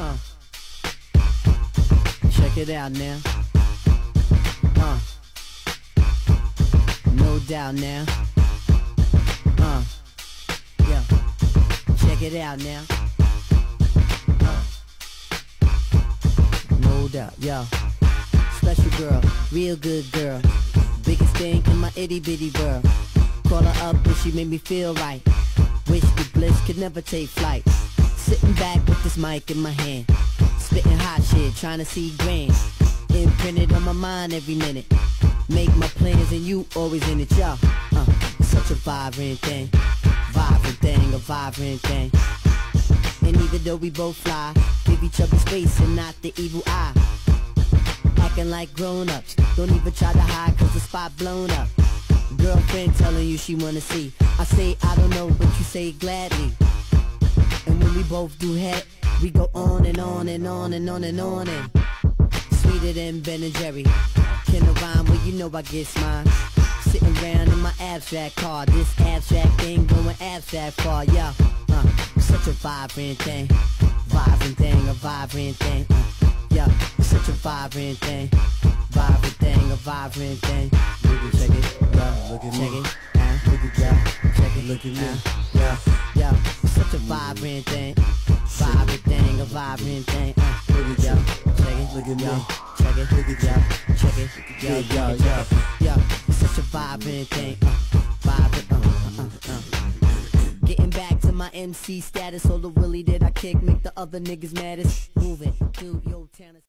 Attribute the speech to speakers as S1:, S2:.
S1: Check it out now. No doubt now. Yeah. Check it out now. No doubt, yo. Special girl, real good girl. Biggest thing in my itty bitty world. Call her up and she made me feel right. Wish the bliss could never take flight. Sitting back with this mic in my hand, spitting hot shit, trying to see grand. Imprinted on my mind every minute. Make my plans and you always in it, yo. It's such a vibrant thing. Vibrant thing, a vibrant thing. And even though we both fly, give each other space and not the evil eye. Acting like grown-ups, don't even try to hide cause the spot blown up. Girlfriend telling you she wanna see. I say I don't know, but you say gladly. And when we both do head, we go on and on and on and on and on and sweeter than Ben and Jerry. Can I rhyme? Well, you know I get mine. Sitting around in my abstract car. This abstract thing going abstract far, yeah. Such a vibrant thing. Vibrant thing, a vibrant thing. Yeah, such a vibrant thing. Vibrant thing, a vibrant thing. Check it, yeah, look at me. Look at yeah, check it, look at me. Yeah, yeah, such a vibrant thing. Vibrant thing, a vibrant thing. Look at yeah, check it, look at me. Check it, look at yeah, check it, yeah, yeah, such a vibrant thing. Vibrant, Getting back to my MC status, all the Willie that I kick make the other niggas maddest. Moving through your town.